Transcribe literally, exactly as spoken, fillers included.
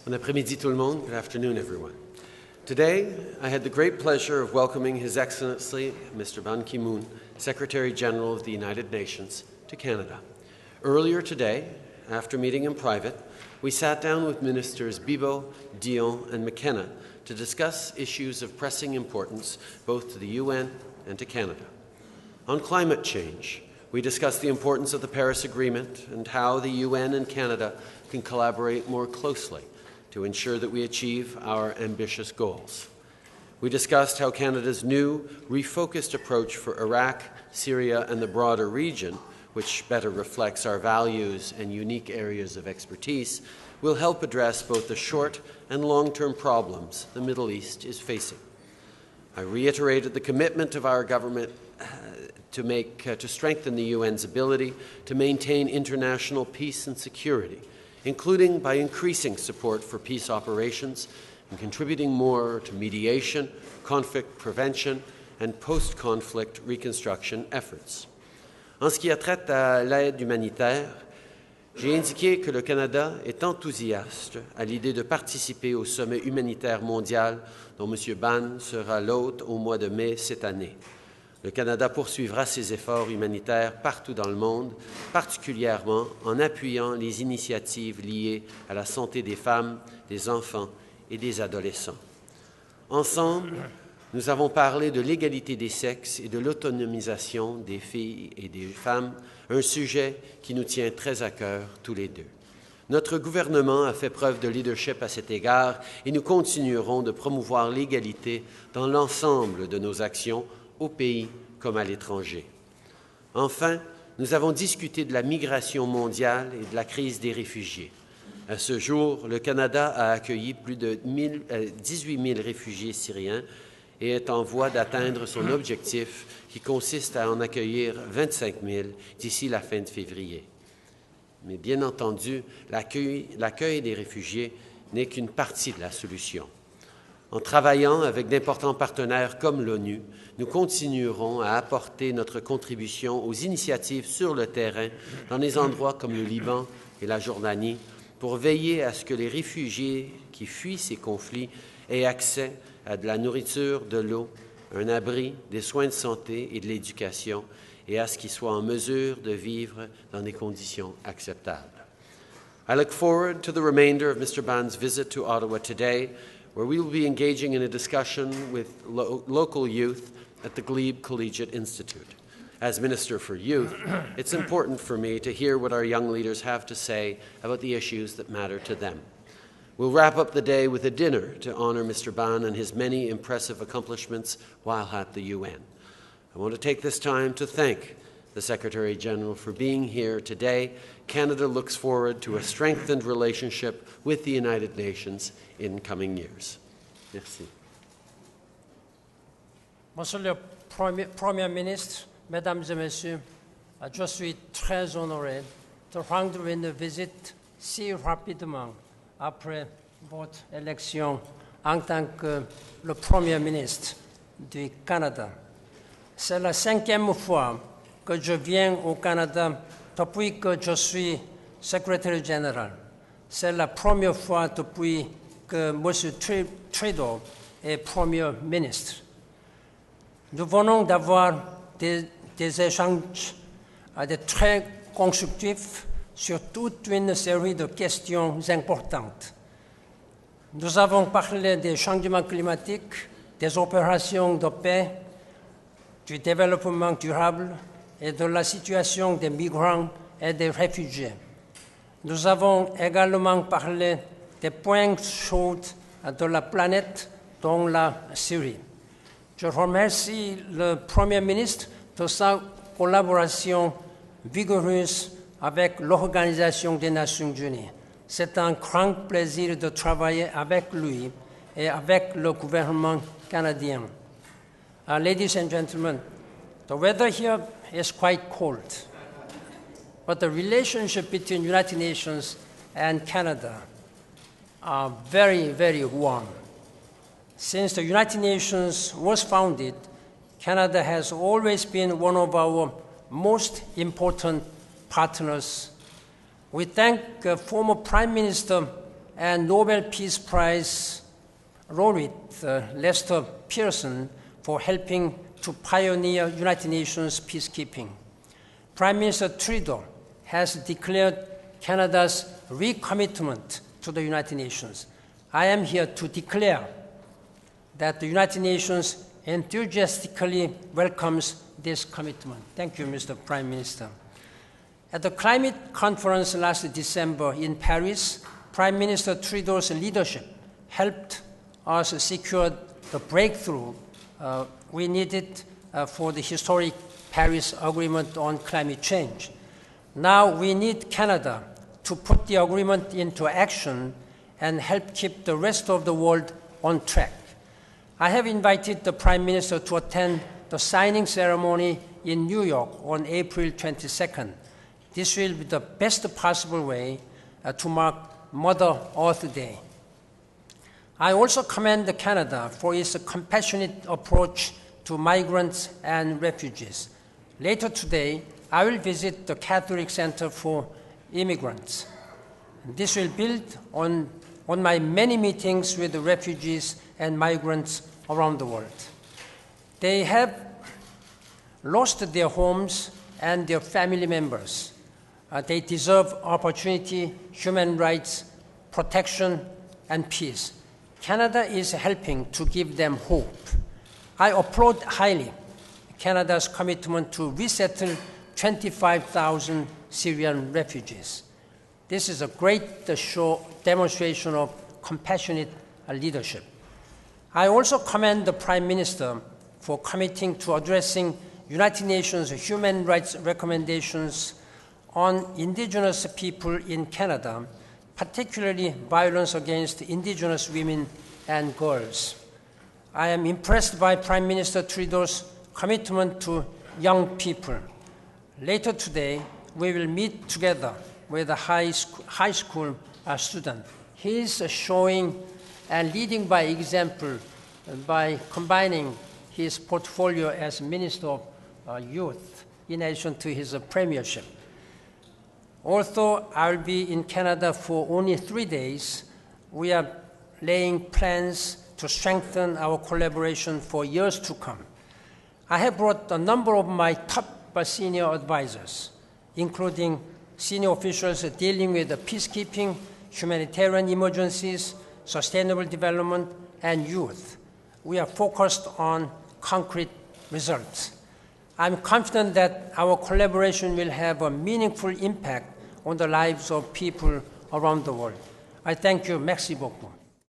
Bon après-midi tout le monde. Good afternoon, everyone. Today, I had the great pleasure of welcoming His Excellency, Mister Ban Ki-moon, Secretary General of the United Nations, to Canada. Earlier today, after meeting in private, we sat down with Ministers Bibeau, Dion, and McKenna to discuss issues of pressing importance both to the U N and to Canada. On climate change, we discussed the importance of the Paris Agreement and how the U N and Canada can collaborate more closely to ensure that we achieve our ambitious goals. We discussed how Canada's new, refocused approach for Iraq, Syria, and the broader region, which better reflects our values and unique areas of expertise, will help address both the short and long-term problems the Middle East is facing. I reiterated the commitment of our government uh, to, make, uh, to strengthen the U N's ability to maintain international peace and security, including by increasing support for peace operations and contributing more to mediation, conflict prevention, and post-conflict reconstruction efforts. En ce qui a trait à l'aide humanitaire, j'ai indiqué que le Canada est enthousiaste à l'idée de participer au sommet humanitaire mondial dont M. Ban sera l'hôte au mois de mai cette année. Le Canada poursuivra ses efforts humanitaires partout dans le monde, particulièrement en appuyant les initiatives liées à la santé des femmes, des enfants et des adolescents. Ensemble, nous avons parlé de l'égalité des sexes et de l'autonomisation des filles et des femmes, un sujet qui nous tient très à cœur tous les deux. Notre gouvernement a fait preuve de leadership à cet égard et nous continuerons de promouvoir l'égalité dans l'ensemble de nos actions au pays comme à l'étranger. Enfin, nous avons discuté de la migration mondiale et de la crise des réfugiés. À ce jour, le Canada a accueilli plus de dix-huit mille réfugiés syriens et est en voie d'atteindre son objectif qui consiste à en accueillir vingt-cinq mille d'ici la fin de février. Mais bien entendu, l'accueil, l'accueil des réfugiés n'est qu'une partie de la solution. En travaillant avec d'importants partenaires comme l'ONU, nous continuerons à apporter notre contribution aux initiatives sur le terrain dans des endroits comme le Liban et la Jordanie pour veiller à ce que les réfugiés qui fuient ces conflits aient accès à de la nourriture, de l'eau, un abri, des soins de santé et de l'éducation et à ce qu'ils soient en mesure de vivre dans des conditions acceptables. I look forward to the remainder of Mister Ban's visit to Ottawa today, where we will be engaging in a discussion with lo- local youth at the Glebe Collegiate Institute. As Minister for Youth, it's important for me to hear what our young leaders have to say about the issues that matter to them. We'll wrap up the day with a dinner to honor Mister Ban and his many impressive accomplishments while at the U N. I want to take this time to thank the Secretary General for being here today. Canada looks forward to a strengthened relationship with the United Nations in coming years. Merci. Monsieur le Premier, Premier ministre, Mesdames et Messieurs, je suis très honoré de rendre une visite si rapidement après votre élection en tant que le Premier ministre du Canada. C'est la cinquième fois que je viens au Canada depuis que je suis secrétaire général. C'est la première fois depuis que M. Trudeau est Premier ministre. Nous venons d'avoir des, des échanges des très constructifs sur toute une série de questions importantes. Nous avons parlé des changements climatiques, des opérations de paix, du développement durable et de la situation des migrants et des réfugiés. Nous avons également parlé des points chauds de la planète, dont la Syrie. Je remercie le Premier ministre de sa collaboration vigoureuse avec l'Organisation des Nations Unies. C'est un grand plaisir de travailler avec lui et avec le gouvernement canadien. Uh, ladies and gentlemen, the weather here is quite cold, but the relationship between the United Nations and Canada are very, very warm. Since the United Nations was founded, Canada has always been one of our most important partners. We thank uh, former Prime Minister and Nobel Peace Prize laureate uh, Lester Pearson for helping to pioneer United Nations peacekeeping. Prime Minister Trudeau has declared Canada's recommitment to the United Nations. I am here to declare that the United Nations enthusiastically welcomes this commitment. Thank you, Mister Prime Minister. At the climate conference last December in Paris, Prime Minister Trudeau's leadership helped us secure the breakthrough uh, we needed uh, for the historic Paris Agreement on climate change. Now we need Canada to put the agreement into action and help keep the rest of the world on track. I have invited the Prime Minister to attend the signing ceremony in New York on April twenty-second. This will be the best possible way uh, to mark Mother Earth Day. I also commend Canada for its compassionate approach to migrants and refugees. Later today, I will visit the Catholic Center for Immigrants. This will build on, on my many meetings with the refugees and migrants around the world. They have lost their homes and their family members. Uh, they deserve opportunity, human rights, protection, and peace. Canada is helping to give them hope. I applaud highly Canada's commitment to resettle twenty-five thousand Syrian refugees. This is a great uh, show, demonstration of compassionate uh, leadership. I also commend the Prime Minister for committing to addressing United Nations human rights recommendations on Indigenous people in Canada, particularly violence against Indigenous women and girls. I am impressed by Prime Minister Trudeau's commitment to young people. Later today, we will meet together with a high school, high school uh, student. He is uh, showing and leading by example uh, by combining his portfolio as Minister of uh, Youth in addition to his uh, premiership. Although I will be in Canada for only three days, we are laying plans to strengthen our collaboration for years to come. I have brought a number of my top senior advisors, including senior officials dealing with peacekeeping, humanitarian emergencies, sustainable development, and youth. We are focused on concrete results. I'm confident that our collaboration will have a meaningful impact on the lives of people around the world. I thank you. Merci beaucoup.